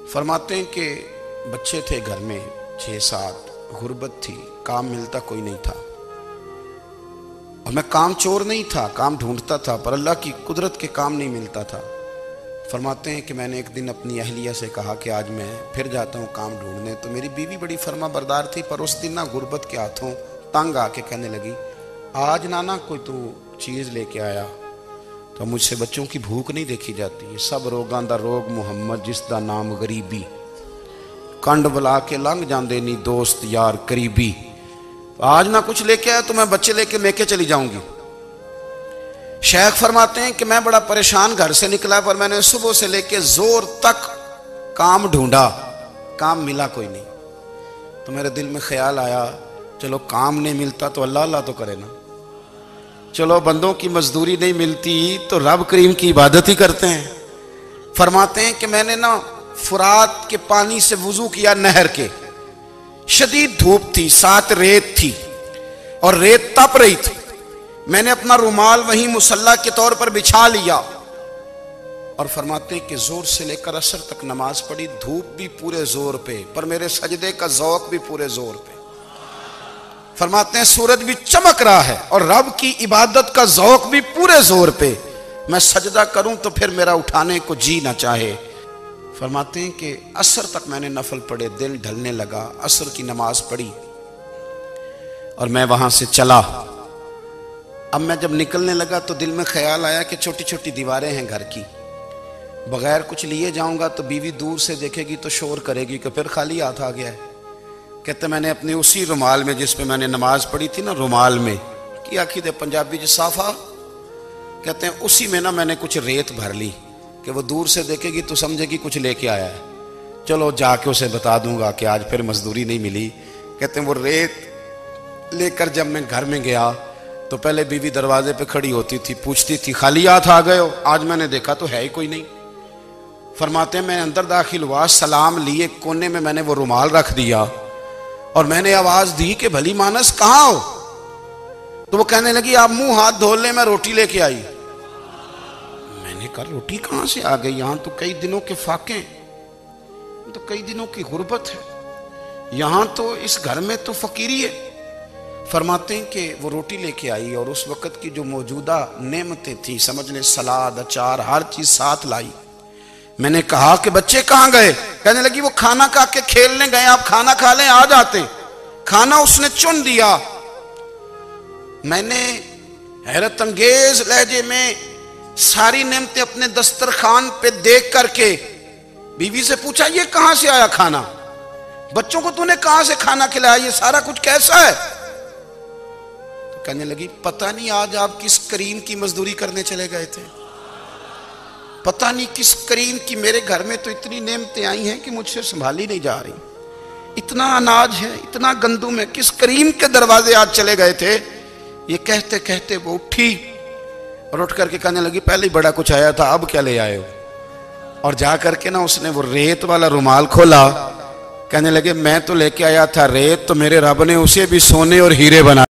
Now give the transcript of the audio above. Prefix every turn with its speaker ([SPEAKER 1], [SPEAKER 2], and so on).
[SPEAKER 1] फरमाते हैं कि बच्चे थे घर में 6-7, गुर्बत थी, काम मिलता कोई नहीं था। और मैं काम चोर नहीं था, काम ढूंढता था, पर अल्लाह की कुदरत के काम नहीं मिलता था। फरमाते हैं कि मैंने एक दिन अपनी अहलिया से कहा कि आज मैं फिर जाता हूँ काम ढूंढने। तो मेरी बीवी बड़ी फरमा बरदार थी, पर उस दिन ना गुर्बत के हाथों तंग आके कहने लगी, आज नाना कोई तू चीज़ लेके आया। तो मुझसे बच्चों की भूख नहीं देखी जाती। सब रोगां दा रोग मुहम्मद जिसदा नाम गरीबी, कंड बुला के लंघ जाते नहीं दोस्त यार करीबी। आज ना कुछ लेके आया तो मैं बच्चे लेके लेके चली जाऊंगी। शेख फरमाते हैं कि मैं बड़ा परेशान घर से निकला, पर मैंने सुबह से लेके जोर तक काम ढूंढा, काम मिला कोई नहीं। तो मेरे दिल में ख्याल आया, चलो काम नहीं मिलता तो अल्लाह अल्लाह तो करे ना। चलो बंदों की मजदूरी नहीं मिलती तो रब करीम की इबादत ही करते हैं। फरमाते हैं कि मैंने ना फुरात के पानी से वुजू किया, नहर के। शदीद धूप थी, साथ रेत थी और रेत तप रही थी। मैंने अपना रुमाल वहीं मुसल्ला के तौर पर बिछा लिया और फरमाते हैं कि जोर से लेकर असर तक नमाज पढ़ी। धूप भी पूरे जोर पे, पर मेरे सजदे का ज़ौक़ भी पूरे जोर पे। फरमाते हैं सूरज भी चमक रहा है और रब की इबादत का ज़ौक़ भी पूरे जोर पे। मैं सजदा करूं तो फिर मेरा उठाने को जी ना चाहे। फरमाते हैं कि असर तक मैंने नफल पढ़े, दिल ढलने लगा, असर की नमाज पढ़ी और मैं वहां से चला। अब मैं जब निकलने लगा तो दिल में ख्याल आया कि छोटी छोटी दीवारें हैं घर की, बगैर कुछ लिए जाऊंगा तो बीवी दूर से देखेगी तो शोर करेगी कि फिर खाली हाथ आ गया है। कहते मैंने अपने उसी रुमाल में जिस पे मैंने नमाज पढ़ी थी ना, रुमाल में की आखी दे पंजाबी ज साफा, कहते हैं उसी में ना मैंने कुछ रेत भर ली कि वो दूर से देखेगी तो समझेगी कुछ लेके आया है। चलो जाके उसे बता दूंगा कि आज फिर मजदूरी नहीं मिली। कहते हैं वो रेत लेकर जब मैं घर में गया तो पहले बीवी दरवाजे पे खड़ी होती थी, पूछती थी खाली हाथ आ गए हो? आज मैंने देखा तो है ही कोई नहीं। फरमाते हैं मैं अंदर दाखिल हुआ, सलाम लिए, कोने में मैंने वो रुमाल रख दिया और मैंने आवाज दी कि भली मानस कहाँ हो? तो वो कहने लगी आप मुंह हाथ धो ले, मैं रोटी लेके आई। मैंने कहा रोटी कहां से आ गई? यहां तो कई दिनों के फाके, तो कई दिनों की गुर्बत है, यहां तो इस घर में तो फकीरी है। फरमाते हैं कि वो रोटी लेके आई और उस वक्त की जो मौजूदा नेमतें थी, समझ लें सलाद, अचार, हर चीज साथ लाई। मैंने कहा कि बच्चे कहां गए? कहने लगी वो खाना खा के खेलने गए, आप खाना खा लें आ जाते। खाना उसने चुन दिया। मैंने हैरत अंगेज लहजे में सारी नेमतें अपने दस्तरखान पे देख करके बीवी से पूछा ये कहां से आया खाना? बच्चों को तूने कहां से खाना खिलाया? ये सारा कुछ कैसा है? तो कहने लगी पता नहीं आज आप किस करीम की मजदूरी करने चले गए थे, पता नहीं किस करीम की। मेरे घर में तो इतनी नेमतें आई हैं कि मुझसे संभाली नहीं जा रही। इतना अनाज है, इतना गंदुम है, किस करीम के दरवाजे आज चले गए थे? ये कहते कहते वो उठी और उठ करके कहने लगी पहले ही बड़ा कुछ आया था, अब क्या ले आए हो? और जा करके ना उसने वो रेत वाला रुमाल खोला। कहने लगे मैं तो लेके आया था रेत, तो मेरे रब ने उसे भी सोने और हीरे बना